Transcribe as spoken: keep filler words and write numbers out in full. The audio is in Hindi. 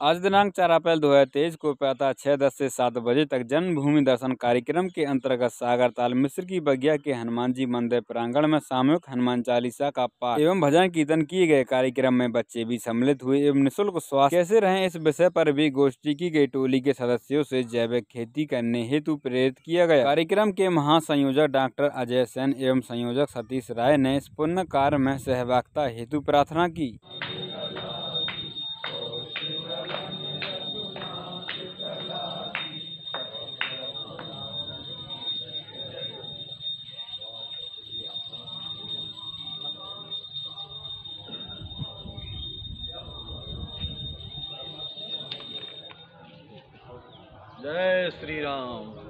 आज दिनांक चार अप्रैल दो हजार तेईस को प्रातः छह दस से सात बजे तक जन्मभूमि दर्शन कार्यक्रम के अंतर्गत सागरताल मिश्र की बगिया के हनुमान जी मंदिर प्रांगण में सामूहिक हनुमान चालीसा का पाठ एवं भजन कीर्तन किए गए। कार्यक्रम में बच्चे भी सम्मिलित हुए एवं निःशुल्क स्वास्थ्य कैसे रहें इस विषय पर भी गोष्ठी की गई। टोली के सदस्यों से जैविक खेती करने हेतु प्रेरित किया गया। कार्यक्रम के महासंयोजक डॉक्टर अजय सेन एवं संयोजक सतीश राय ने इस पुण्य कार्य में सहभागिता हेतु प्रार्थना की। जय श्री राम।